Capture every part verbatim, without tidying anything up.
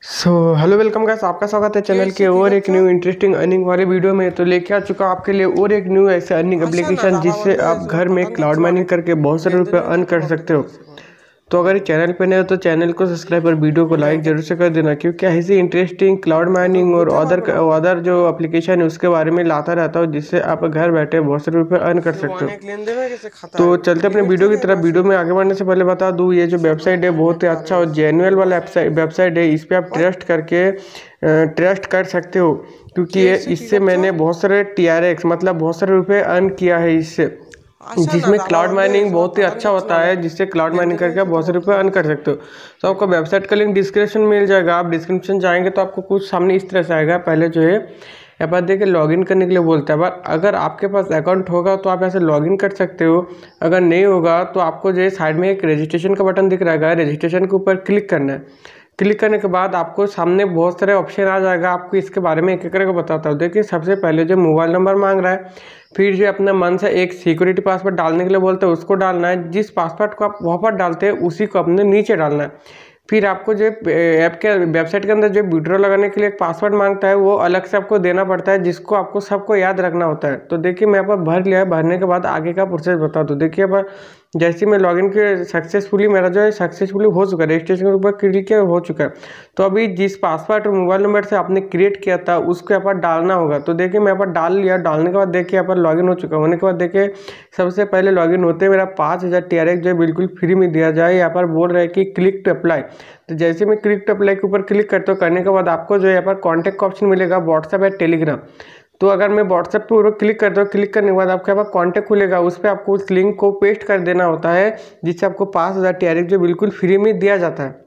So hello welcome guys, आपका स्वागत है चैनल के और एक न्यू इंटरेस्टिंग अर्निंग वाले वीडियो में। तो लेके आ चुका आपके लिए और एक न्यू ऐसे अर्निंग एप्लीकेशन जिससे आप घर में क्लाउड माइनिंग करके बहुत सारे रुपए अर्न कर सकते हो। तो अगर चैनल पे नए हो तो चैनल को सब्सक्राइब और वीडियो को लाइक जरूर से कर देना, क्योंकि ऐसी इंटरेस्टिंग क्लाउड माइनिंग और अदर अदर जो एप्लीकेशन है उसके बारे में लाता रहता हूँ, जिससे आप घर बैठे बहुत सारे रुपए अर्न कर सकते हो। तो चलते अपने वीडियो की तरफ। वीडियो में आगे बढ़ने से पहले बता दूँ, ये जो वेबसाइट है बहुत ही अच्छा और जेन्युइन वाला वेबसाइट है। इस पर आप ट्रस्ट करके ट्रस्ट कर सकते हो, क्योंकि ये इससे मैंने बहुत सारे टी आर एक्स मतलब बहुत सारे रुपए अर्न किया है इससे, जिसमें क्लाउड माइनिंग बहुत ही अच्छा होता है, जिससे क्लाउड माइनिंग करके आप बहुत सारे रुपये अर्न कर सकते हो। तो आपको वेबसाइट का लिंक डिस्क्रिप्शन में मिल जाएगा। आप डिस्क्रिप्शन जाएंगे तो आपको कुछ सामने इस तरह से आएगा। पहले जो है यहाँ पर देखिए लॉगिन करने के लिए बोलता है, पर अगर आपके पास अकाउंट होगा तो आप ऐसे लॉगिन कर सकते हो। अगर नहीं होगा तो आपको जो है साइड में एक रजिस्ट्रेशन का बटन दिख रहा है, रजिस्ट्रेशन के ऊपर क्लिक करना है। क्लिक करने के बाद आपको सामने बहुत सारे ऑप्शन आ जाएगा। आपको इसके बारे में एक एक करके बताता हूँ। देखिए सबसे पहले जो मोबाइल नंबर मांग रहा है, फिर जो अपना मन से एक सिक्योरिटी पासवर्ड डालने के लिए बोलते हैं, उसको डालना है। जिस पासवर्ड को आप वहाँ पर डालते हैं उसी को अपने नीचे डालना है। फिर आपको जो ऐप के वेबसाइट के अंदर जो विड्रॉ लगाने के लिए एक पासवर्ड मांगता है, वो अलग से आपको देना पड़ता है, जिसको आपको सबको याद रखना होता है। तो देखिए मैं यहाँ पर भर लिया है। भरने के बाद आगे का प्रोसेस बता दूँ। देखिए पर जैसे मैं लॉगिन के सक्सेसफुली मेरा जो है सक्सेसफुली हो चुका है, रजिस्ट्रेशन के ऊपर क्लिक किया हो चुका है। तो अभी जिस पासवर्ड और मोबाइल नंबर से आपने क्रिएट किया था उसको यहाँ पर डालना होगा। तो देखिए मैं यहाँ पर डाल लिया। डालने के बाद देखिए यहाँ पर लॉगिन हो चुका। होने के बाद देखिए सबसे पहले लॉगिन होते मेरा पाँच हज़ार टी आर एक्स जो है बिल्कुल फ्री में दिया जाए। यहाँ पर बोल रहा है कि क्लिक टू अप्लाई। तो जैसे मैं क्लिक टू अप्लाई के ऊपर क्लिक करता हूँ, करने के बाद आपको जो है यहाँ पर कॉन्टैक्ट का ऑप्शन मिलेगा, व्हाट्सएप या टेलीग्राम। तो अगर मैं व्हाट्सएप पे ऊपर क्लिक करता हूँ, क्लिक करने के बाद आपके पास कॉन्टैक्ट खुलेगा। उस पर आपको उस लिंक को पेस्ट कर देना होता है, जिससे आपको पाँच हज़ार टी आर एक्स जो बिल्कुल फ्री में दिया जाता है।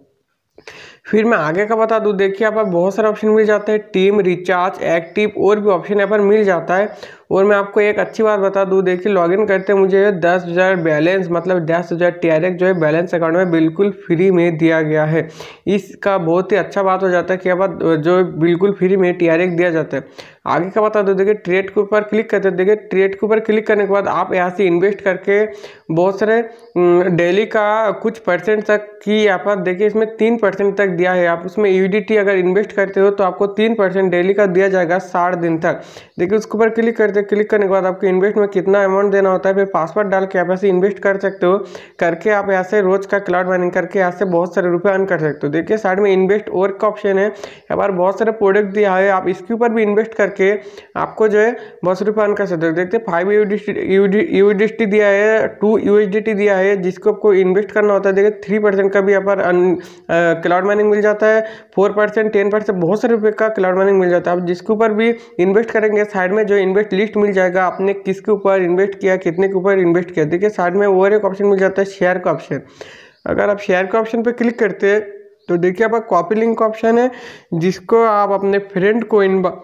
फिर मैं आगे का बता दूं। देखिए यहाँ पर बहुत सारे ऑप्शन मिल जाते हैं, टीम, रिचार्ज, एक्टिव और भी ऑप्शन यहाँ पर मिल जाता है। और मैं आपको एक अच्छी बात बता दूं, देखिए लॉगिन करते मुझे दस हज़ार बैलेंस मतलब दस हज़ार टी आर एक्स जो है बैलेंस अकाउंट में बिल्कुल फ्री में दिया गया है। इसका बहुत ही अच्छा बात हो जाता है कि अब जो बिल्कुल फ्री में टी आर एक्स दिया जाता है। आगे का बता दो। देखिए ट्रेड के ऊपर क्लिक करते हैं। देखिए ट्रेड के ऊपर क्लिक करने के बाद आप यहाँ से इन्वेस्ट करके बहुत सारे डेली का कुछ परसेंट तक की यहाँ पर देखिए इसमें तीन परसेंट तक दिया है। आप उसमें यू डी टी अगर इन्वेस्ट करते हो तो आपको तीन परसेंट डेली का दिया जाएगा साठ दिन तक। देखिए उसके ऊपर क्लिक करते क्लिक करने के बाद आपको इन्वेस्ट में कितना अमाउंट देना होता है, फिर पासवर्ड डाल के आप ऐसे इन्वेस्ट कर सकते हो। करके आप यहाँ से रोज का क्लाउड माइनिंग करके यहाँ से बहुत सारे रुपए अर्न कर सकते हो। देखिए साइड में इन्वेस्ट और का ऑप्शन है, यहाँ पर बहुत सारे प्रोडक्ट दिया है। आप इसके ऊपर भी इन्वेस्ट करके आपको जो है बहुत सारे रुपए अर्न कर सकते हो। देखते फाइव यू डी टी दिया है, two U S D T दिया है, जिसको आपको इन्वेस्ट करना होता है। देखिए थ्री परसेंट का भी यहाँ पर क्लाउड माइनिंग मिल जाता है, फोर परसेंट टेन परसेंट बहुत सारे रुपए का क्लाउड माइनिंग मिल जाता है। आप जिसके ऊपर भी इन्वेस्ट करेंगे साइड में जो इन्वेस्ट लिस्ट मिल जाएगा, आपने किसके ऊपर इन्वेस्ट किया, कितने के ऊपर इन्वेस्ट किया। देखिए साइड में और एक ऑप्शन मिल जाता है शेयर का ऑप्शन। अगर आप शेयर के ऑप्शन पर क्लिक करते हैं तो देखिए आप कॉपी लिंक का ऑप्शन है, जिसको आप अपने फ्रेंड को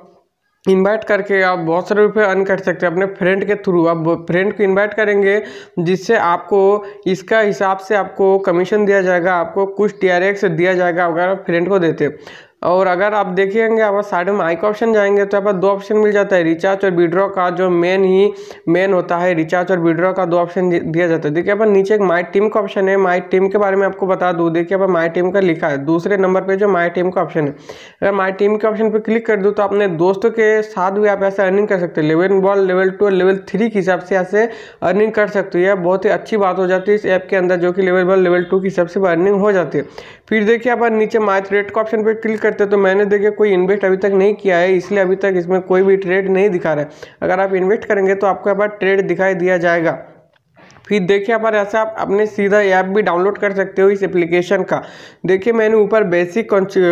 इनवाइट करके आप बहुत सारे रुपए अर्न कर सकते हैं अपने फ्रेंड के थ्रू। आप फ्रेंड को इनवाइट करेंगे, जिससे आपको इसका हिसाब से आपको कमीशन दिया जाएगा, आपको कुछ टी आर एक्स दिया जाएगा अगर आप फ्रेंड को देते। और अगर आप देखेंगे आप साइड में आई का ऑप्शन जाएंगे तो यहाँ पर दो ऑप्शन मिल जाता है, रिचार्ज और विड्रॉ का, जो मेन ही मेन होता है। रिचार्ज और विड्रॉ का दो ऑप्शन दिया जाता है। देखिए यहाँ पर नीचे एक माई टीम का ऑप्शन है। माई टीम के बारे में आपको बता दूँ। देखिए यहाँ पर माई टीम का लिखा है दूसरे नंबर पे जो माई टीम का ऑप्शन है। अगर माई टीम के ऑप्शन पर क्लिक कर दूँ तो अपने दोस्तों के साथ भी आप ऐसे अर्निंग कर सकते हैं। लेवल वन, लेवल टू और लेवल थ्री के हिसाब से ऐसे अर्निंग कर सकते हो। यह बहुत ही अच्छी बात हो जाती है इस ऐप के अंदर, जो कि लेवल वन, लेवल टू के हिसाब से अर्निंग हो जाती है। फिर देखिए यहाँ पर नीचे माई ट्रेड का ऑप्शन पर क्लिक करते हैं तो मैंने देखिए कोई इन्वेस्ट अभी तक नहीं किया है, इसलिए अभी तक इसमें कोई भी ट्रेड नहीं दिखा रहा है। अगर आप इन्वेस्ट करेंगे तो आपको यहाँ पर ट्रेड दिखाई दिया जाएगा। फिर देखिए यहाँ पर ऐसा आप अपने सीधा ऐप भी डाउनलोड कर सकते हो इस एप्लीकेशन का। देखिए मैंने ऊपर बेसिक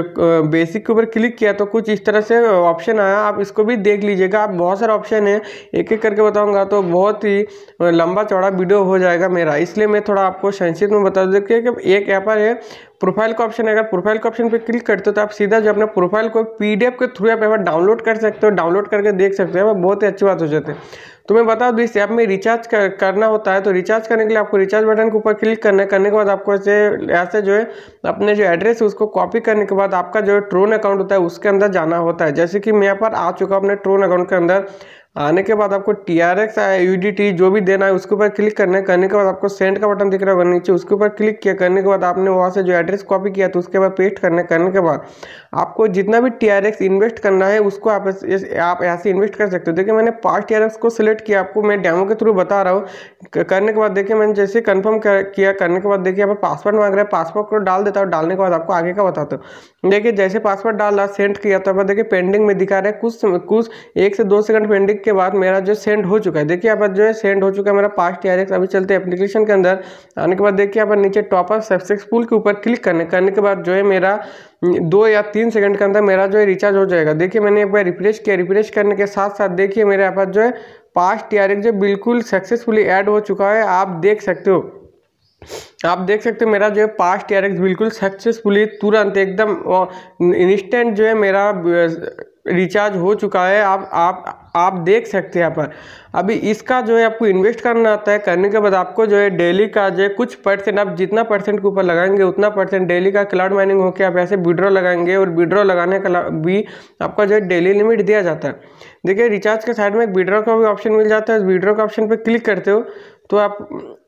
बेसिक के ऊपर क्लिक किया तो कुछ इस तरह से ऑप्शन आया, आप इसको भी देख लीजिएगा। आप बहुत सारे ऑप्शन है, एक एक करके बताऊंगा तो बहुत ही लंबा चौड़ा वीडियो हो जाएगा मेरा, इसलिए मैं थोड़ा आपको संक्षिप्त में बता दूँ। देखिए कि एक यहाँ पर है प्रोफाइल का ऑप्शन है। अगर प्रोफाइल का ऑप्शन पे क्लिक करते हो तो आप सीधा जो अपने प्रोफाइल को पीडीएफ के थ्रू आप डाउनलोड कर सकते हो, डाउनलोड करके देख सकते हो। बहुत ही अच्छी बात हो जाती है। तो मैं बता दूँ इस ऐप में रिचार्ज कर, करना होता है। तो रिचार्ज करने के लिए आपको रिचार्ज बटन के ऊपर क्लिक करना है। करने के बाद आपको ऐसे ऐसे जो है अपने जो एड्रेस है उसको कॉपी करने के बाद आपका जो ट्रोन अकाउंट होता है उसके अंदर जाना होता है। जैसे कि मैं यहाँ पर आ चुका हूँ अपने ट्रोन अकाउंट के अंदर। आने के बाद आपको T R X U D T जो भी देना है उसके ऊपर क्लिक करना है। करने के बाद आपको सेंड का बटन दिख रहा होगा नीचे, उसके ऊपर क्लिक किया। करने के बाद आपने वहाँ से जो एड्रेस कॉपी किया तो उसके बाद पेस्ट करना है। करने के बाद आपको जितना भी टी आर एक्स इन्वेस्ट करना है उसको आप आप ऐसे इन्वेस्ट कर सकते हो। देखिए मैंने पाँच टी आर एक्स को सिलेक्ट किया, आपको मैं डेमो के थ्रू बता रहा हूँ। करने के बाद देखिए मैंने जैसे कन्फर्म किया, करने के बाद देखिए यहाँ पर पासवर्ड मांग रहा है, पासवर्ड को डाल देता हूँ। डालने के बाद आपको आगे का बताता हूँ। देखिए जैसे पासवर्ड डाला, सेंड किया तो देखिए पेंडिंग में दिखा रहा है। कुछ कुछ एक से दो सेकंड पेंडिंग के बाद मेरा जो सेंड हो चुका है। देखिए यहाँ पर जो है सेंड हो चुका है मेरा पाँच टी आर एक्स। अभी चलते हैं एप्लीकेशन के अंदर। आने के बाद देखिए यहाँ पर नीचे टॉप अप सक्सेसफुल के ऊपर क्लिक करने करने के बाद जो है मेरा दो या तीन सेकंड के अंदर मेरा जो है रिचार्ज हो जाएगा। देखिए मैंने एक बार रिफ्रेश किया, रिफ्रेश करने के साथ साथ देखिए मेरे यहाँ पर जो है पाँच टी आर एक्स जो बिल्कुल सक्सेसफुली ऐड हो चुका है। आप देख सकते हो, आप देख सकते हो मेरा जो है पाँच टी आर एक्स बिल्कुल सक्सेसफुली तुरंत एकदम इंस्टेंट जो है मेरा रिचार्ज हो चुका है। आप आप आप देख सकते हैं यहाँ पर। अभी इसका जो है आपको इन्वेस्ट करना आता है। करने के बाद आपको जो है डेली का जो है कुछ परसेंट, आप जितना परसेंट के ऊपर लगाएंगे उतना परसेंट डेली का क्लाउड माइनिंग होकर आप ऐसे विड्रॉ लगाएंगे और विड्रॉ लगाने का भी आपका जो है डेली लिमिट दिया जाता है। देखिए रिचार्ज के साइड में एक विड्रॉ का भी ऑप्शन मिल जाता है। विड्रॉ का ऑप्शन पर क्लिक करते हो तो आप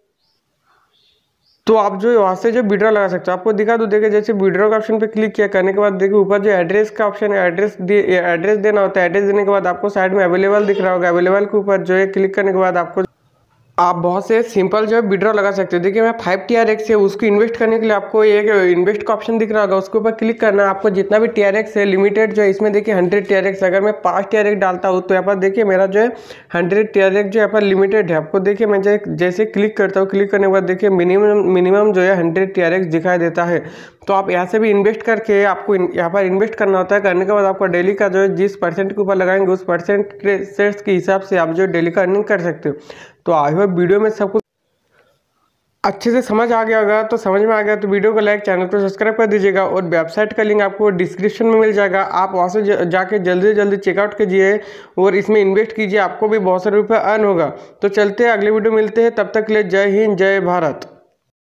तो आप जो वहाँ से जो विड्रॉ लगा सकते हो। आपको दिखा दो, देखिए जैसे विड्रॉ का ऑप्शन पे क्लिक किया, करने के बाद देखिए ऊपर जो एड्रेस का ऑप्शन है, एड्रेस एड्रेस देना होता है। एड्रेस देने के बाद आपको साइड में अवेलेबल दिख रहा होगा। अवेलेबल के ऊपर जो है क्लिक करने के बाद आपको आप बहुत से सिंपल जो है विड्रॉ लगा सकते हो। देखिए मैं फाइव टी आर एक्स है उसको इन्वेस्ट करने के लिए आपको एक इन्वेस्ट का ऑप्शन दिख रहा होगा, उसके ऊपर क्लिक करना है। आपको जितना भी टी आर एक्स है लिमिटेड जो है इसमें देखिए हंड्रेड टी आर एक्स, अगर मैं पाँच टी आर एक्स डालता हूँ तो यहाँ पर देखिए मेरा जो है हंड्रेड टी आर एक्स जो यहाँ पर लिमिटेड है। आपको देखिए मैं जैसे क्लिक करता हूँ, क्लिक करने के बाद देखिए मिनिमम मिनिमम जो है हंड्रेड टी आर एक्स दिखाई देता है। तो आप यहाँ से भी इन्वेस्ट करके आपको यहाँ पर इन्वेस्ट करना होता है। करने के बाद आपका डेली का जो है जिस परसेंट के ऊपर लगाएंगे उस परसेंट के हिसाब से आप जो डेली का अर्निंग कर सकते हो। तो आई होप वीडियो में सब कुछ अच्छे से समझ आ गया होगा। तो समझ में आ गया तो वीडियो को लाइक, चैनल को सब्सक्राइब कर दीजिएगा और वेबसाइट का लिंक आपको डिस्क्रिप्शन में मिल जाएगा। आप वहाँ से जाके जल्दी से जल्दी चेकआउट कीजिए और इसमें इन्वेस्ट कीजिए, आपको भी बहुत सारे रुपये अर्न होगा। तो चलते हैं अगले वीडियो मिलते हैं, तब तक के लिए जय हिंद जय भारत।